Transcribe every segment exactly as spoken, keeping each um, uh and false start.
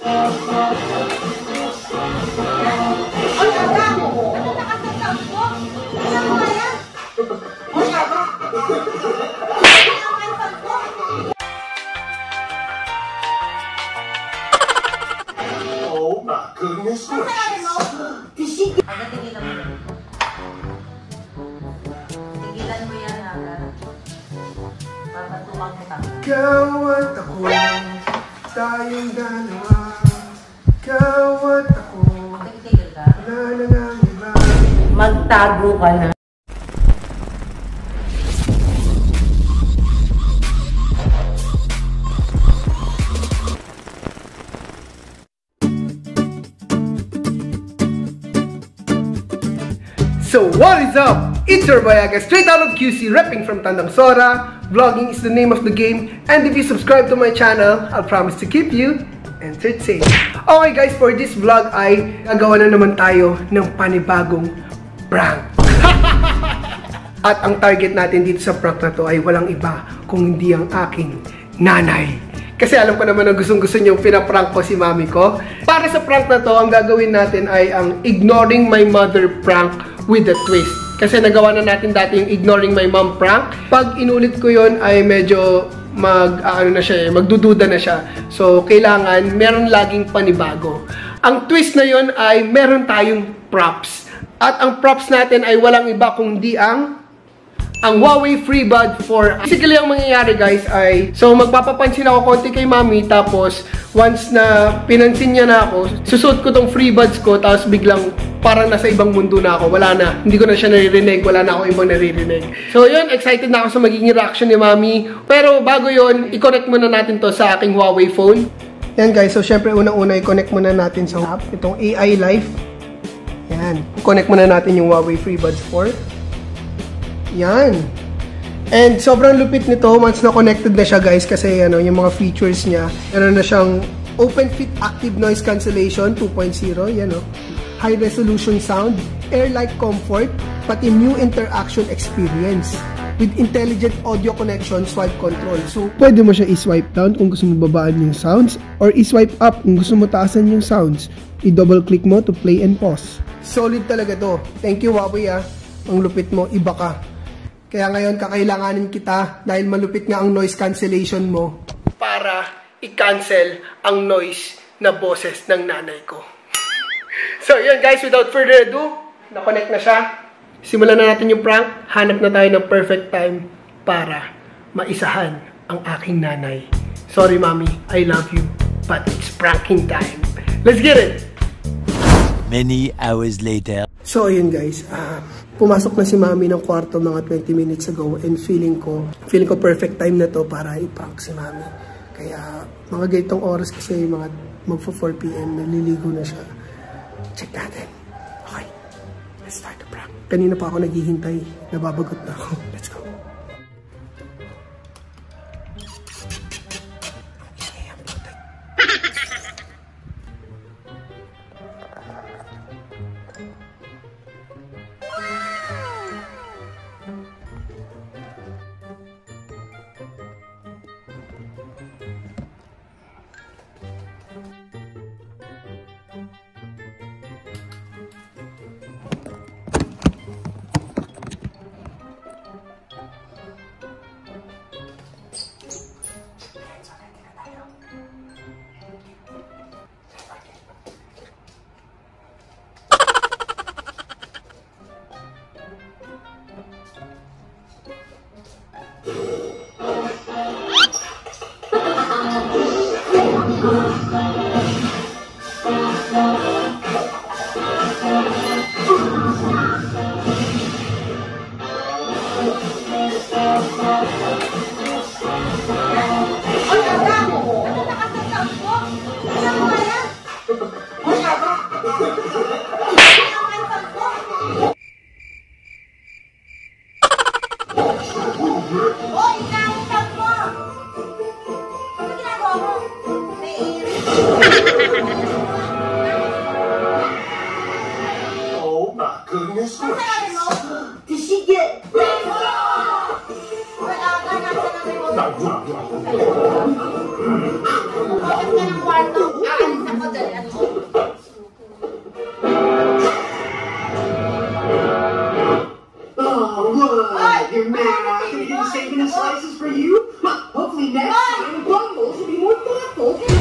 Oh my goodness gracious. Aga, tigilan mo. Tigilan mo yan, Aga. Papatuwang kita. Ikaw at ako, tayong dalawa. Ikaw at ako, Tigil ka. wala na nang iba. Magtago ka na. So what is up? It's your boy Aga, straight out of Q C, repping from Tandang Sora. Vlogging is the name of the game, and if you subscribe to my channel, I'll promise to keep you entertained. Okay guys, for this vlog ay gagawa na naman tayo ng panibagong prank. At ang target natin dito sa prank na to ay walang iba kung hindi ang aking nanay. Kasi alam ko naman na gustong-gusto niyong pinaprank ko si mami ko. Para sa prank na to, ang gagawin natin ay ang ignoring my mother prank with a twist. Kasi nagawa na natin dati yung ignoring my mom prank. Pag inulit ko yon ay medyo mag, uh, ano na siya, magdududa na siya. So, kailangan meron laging panibago. Ang twist na yon ay meron tayong props. At ang props natin ay walang iba kundi ang ang Huawei FreeBuds four. Basically, ang mangyayari guys ay, so magpapapansin ako konti kay mami, tapos once na pinansin niya na ako, susuot ko tong FreeBuds ko, tapos biglang parang nasa ibang mundo na ako. Wala na, hindi ko na siya naririnig, wala na ako ibang naririnig. So yun, excited na ako sa magiging reaction ni mami. Pero bago yun, i-connect muna natin to sa aking Huawei phone. Yan guys, so syempre unang-una i-connect muna natin sa app, itong A I Life. Yan, connect muna natin yung Huawei FreeBuds four. Yan. And sobrang lupit nito once na connected na siya guys, kasi ano, yung mga features niya. Meron na siyang Open Fit Active Noise Cancellation two point oh, yan o. High resolution sound, air-like comfort, pati new interaction experience with intelligent audio connection, swipe control. So, pwede mo siya i-swipe down kung gusto mo babaan yung sounds, or i-swipe up kung gusto mo taasan yung sounds. I-double click mo to play and pause. Solid talaga to. Thank you Huawei ah. Ang lupit mo, iba ka. Kaya ngayon, kakailanganin kita dahil malupit nga ang noise cancellation mo para i-cancel ang noise na boses ng nanay ko. So, yun guys, without further ado, na-connect na siya. Simulan na natin yung prank. Hanap na tayo ng perfect time para maisahan ang aking nanay. Sorry, Mommy. I love you. But it's pranking time. Let's get it! Many hours later. So, ayun guys, uh, pumasok na si Mami ng kwarto mga twenty minutes ago, and feeling ko, feeling ko perfect time na to para i-prank si Mami. Kaya, mga ganitong oras kasi mga magpo four p m, naliligo na siya. Check natin. Okay, let's start the prank. Kanina pa ako naghihintay, nababagot na ako. Let's go. Oh my goodness gracious. Sige! Bakit ka ng kwarto? Aalis ako. for you. Hopefully next time, Bumble should be more thoughtful and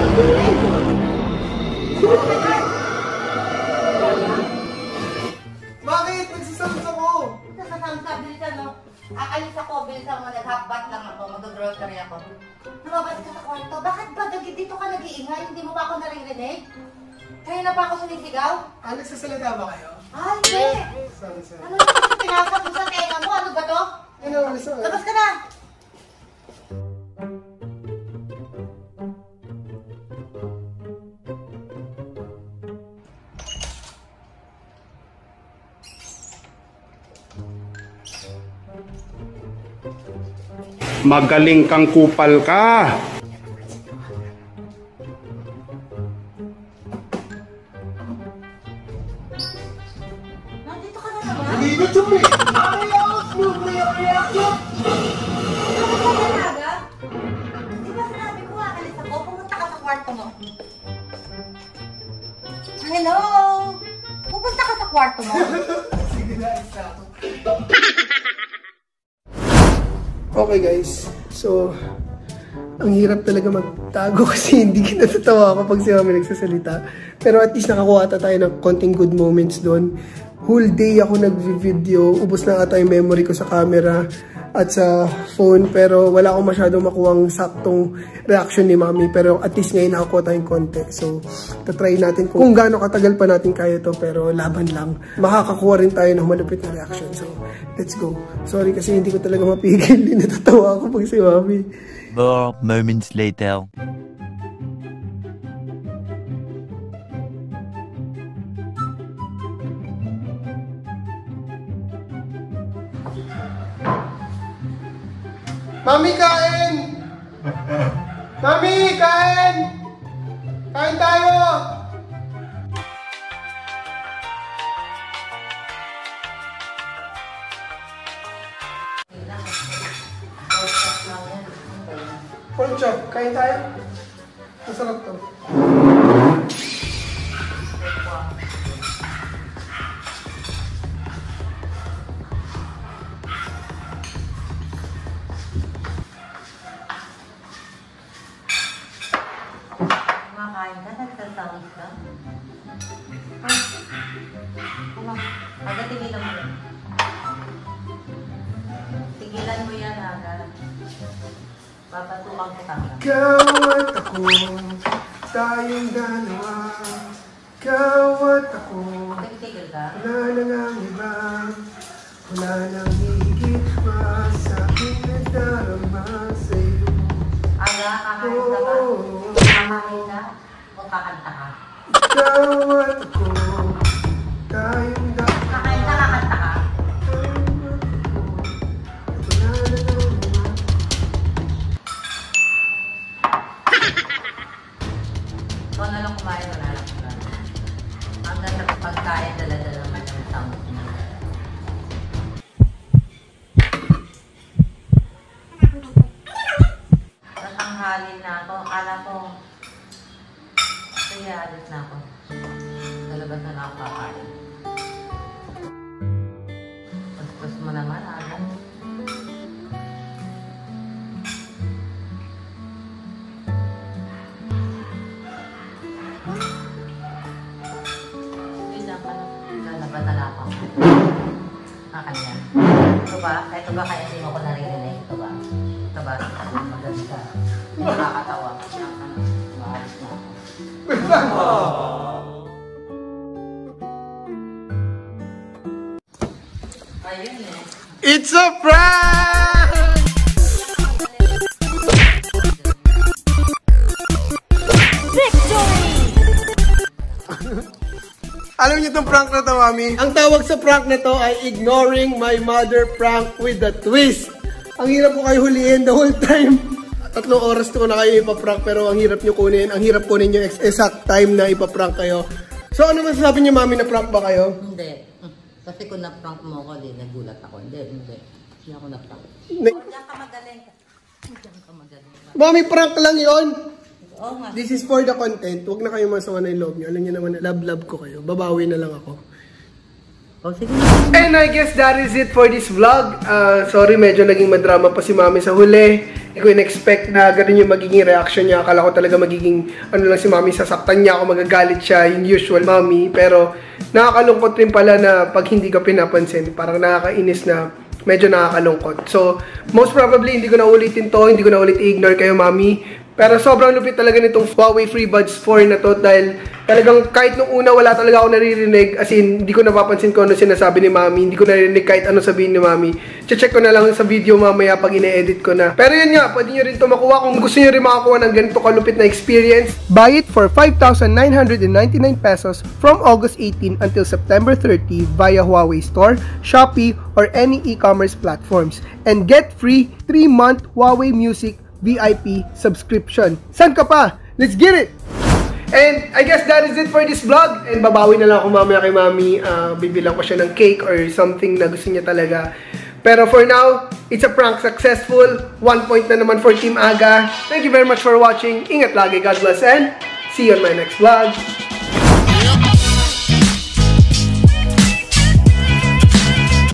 Bakit? Nagsasams ako. Nagsasams ka, bilisan mo. Aalis ako, bilisan mo. Nag-half-bath lang ako. Mag-grocery ako. Lumabas ka sa kwarto. Bakit ba dito ka nag-iingay? Hindi mo ba ako naririnig? Kaya na ba ako sinisigaw? Ah, nagsasalita ba kayo? Ay, hindi. Sorry, sorry. Ano naman pinasok mo sa tenga mo? Ano ba to? Ano, alis ako. Labas ka na! Magaling kang kupal ka. Nandito ka na naman? Leave it to me. I will smoothly react. Ano ba talaga? Di ba sinabi ko aalis ako? Pumunta ka sa kwarto mo. Hello? Pupunta ka sa kwarto mo? Sige na, alis na ako. Okay guys, so ang hirap talaga magtago kasi hindi kita tatawa kapag si Mami nagsasalita. Pero at least nakakuha ata tayo ng konting good moments doon. Whole day ako nag-video, ubos na ata yung memory ko sa camera at sa phone. Pero wala akong masyadong makuhang saktong reaction ni Mami. Pero at least ngayon nakakuha tayong konti. So, tatry natin kung, kung gaano katagal pa natin kaya to. Pero laban lang. Makakakuha rin tayo ng malupit na reaction. So, let's go. Sorry kasi hindi ko talaga mapigil. Hindi natatawa ako pag si Mami. More moments later. Mami, kain! Mami, kain! Kain tayo! Pork chop, kain tayo? Masarap to. Kumakain ka, nagsasawis ka. Ay, ano? Aga, tigilan mo yan. Tigilan mo yan, Aga. Papatukan ko tanga. Ikaw at ako, tayong dalawa. Ikaw at ako, Tigil ka? wala nang ang iba. Wala nang higit pa sa aking nadarama sa'yo. Aga, kakain ka ba? Oh, Kakain ka? O kakanta ka? ikaw at ako, tayong dalawa. Kakain ka, kakanta ka? Ikaw na lang kumain, wala lang kumain. Hanggang sa pagkain, dala-dala naman yung sound mo. Tatanghalin na ako. Akala ko, sige, alis na ako. Talabas na lang ako kakain. Paspas mo naman, Aga. Lalabas na lang ako. Kakanya. Ito ba? Ito ba kaya hindi mo ko naririnig? Ito ba? Ito ba? Maganda. Nakakatawa. Maalis na ako. Ayun eh. It's a prank! Alam niyo itong prank na to, Mami? Ang tawag sa prank na to ay ignoring my mother prank with a twist. Ang hirap ko kayo huliin the whole time. Tatlong oras ko na kayo ipaprank pero ang hirap nyo kunin. Ang hirap kunin yung exact time na ipaprank kayo. So ano masasabi niyo, Mami, na prank ba kayo? Hindi. Kasi kung na-prank mo ako, di nagulat ako. Hindi, hindi. Hindi ako na-prank. Na- Diyan ka magaling. Diyan ka magaling. Mami, prank lang yon. Oo nga. This is for the content. Huwag na kayo masawa na yung loob nyo. Alam nyo naman, love-love ko kayo. Babawi na lang ako. O, sige. And I guess that is it for this vlog. Uh, sorry, medyo naging madrama pa si Mami sa huli. Hindi ko in-expect na ganun yung magiging reaction niya. Akala ko talaga magiging, ano lang si Mami, sasaktan niya ako, magagalit siya, yung usual Mami. Pero nakakalungkot rin pala na pag hindi ka pinapansin. Parang nakakainis na medyo nakakalungkot. So, most probably, hindi ko na ulitin to. Hindi ko na ulit i-ignore kayo, Mami. Pero sobrang lupit talaga nitong Huawei FreeBuds four na to dahil talagang kahit nung una wala talaga ako naririnig, as in hindi ko napapansin kung ano sinasabi ni Mami, hindi ko naririnig kahit ano sabihin ni Mami. Che-check ko na lang sa video mamaya pag ine-edit ko na. Pero yun nga, pwede nyo rin ito makuha kung gusto nyo rin makakuha ng ganito kalupit na experience. Buy it for five thousand nine hundred ninety-nine pesos from August eighteenth until September thirtieth via Huawei Store, Shopee, or any e-commerce platforms. And get free three month Huawei Music V I P subscription. San ka pa? Let's get it! And I guess that is it for this vlog. And babawi na lang ako mamaya kay Mami. Uh, bibilang ko siya ng cake or something na gusto niya talaga. Pero for now, it's a prank successful. One point na naman for Team Aga. Thank you very much for watching. Ingat lagi. God bless and see you on my next vlog.